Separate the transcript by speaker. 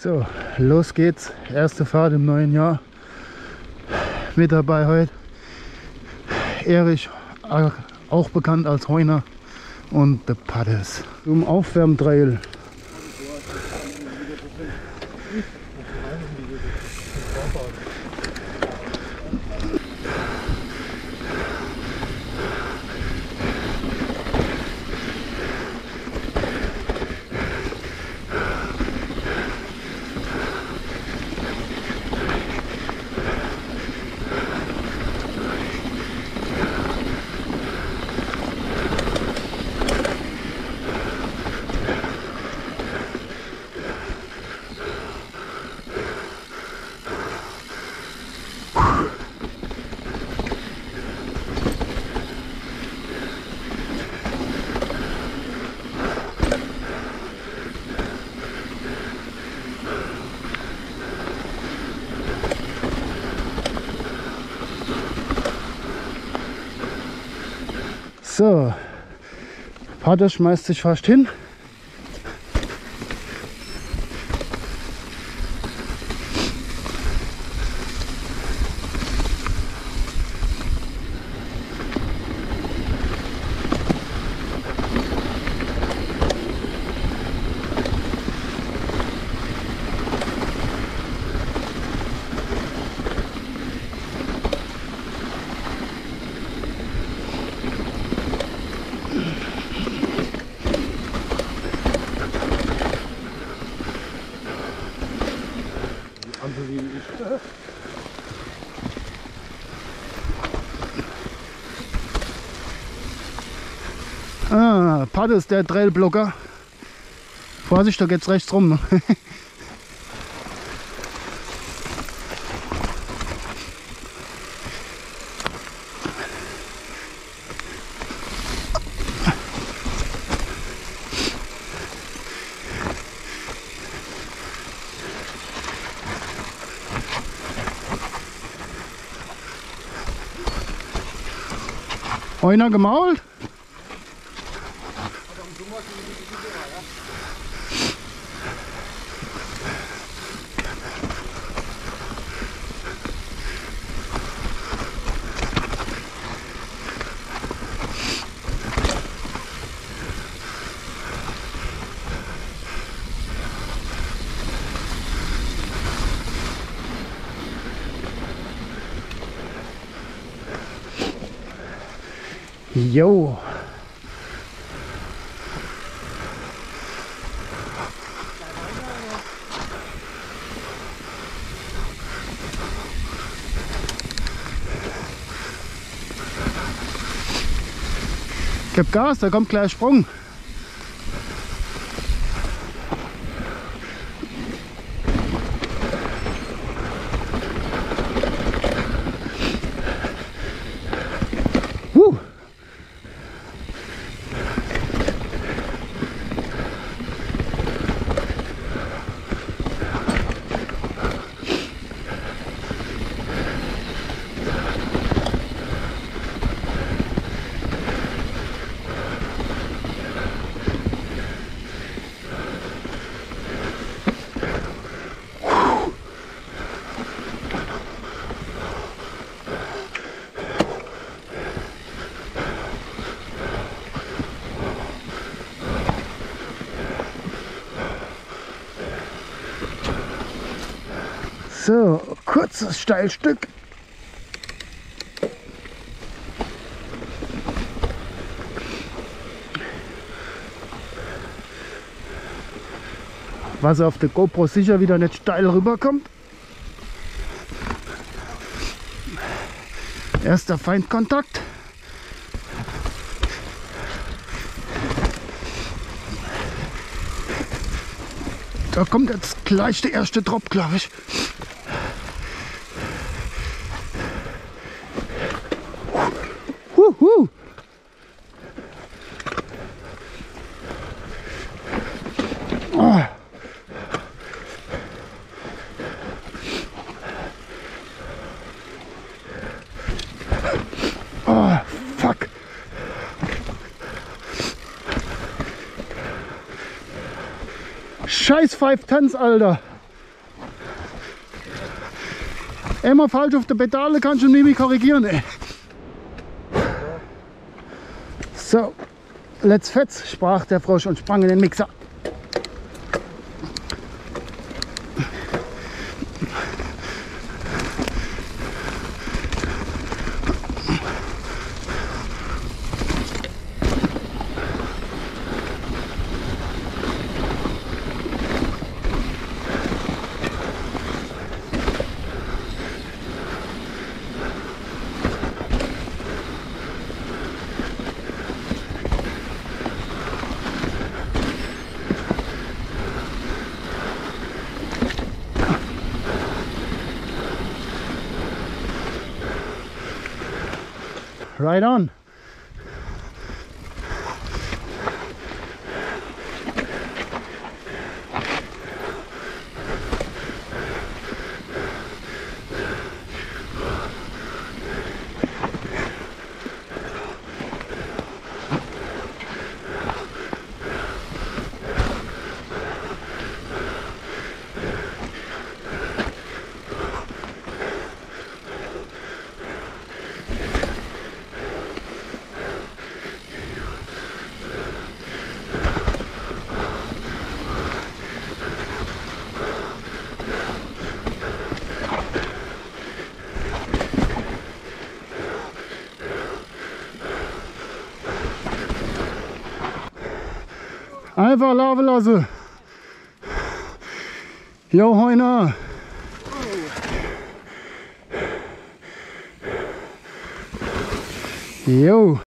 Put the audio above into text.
Speaker 1: So, los geht's. Erste Fahrt im neuen Jahr. Mit dabei heute Erich, auch bekannt als Heuner, und der Paddels. Zum Aufwärmtrail. So, Vater schmeißt sich fast hin. Ah, Paddels, der Trailblocker. Vorsicht, da geht's rechts rum. Einer gemault? Jo. Gib Gas, da kommt gleich Sprung. So, kurzes Steilstück. Was auf der GoPro sicher wieder nicht steil rüberkommt. Erster Feindkontakt. Da kommt jetzt gleich der erste Drop, glaube ich. Oh. Oh, fuck. Scheiß 5 Tons, Alter. Immer falsch auf der Pedale, kannst du nicht mehr korrigieren. Ey. So, let's fetz, sprach der Frosch und sprang in den Mixer. Right on. Einfach laufen lassen. Jo, Heiner. Jo.